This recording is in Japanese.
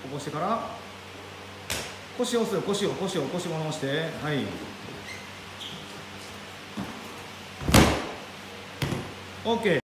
こしてから腰を押すよ、腰も押して、はい、OK。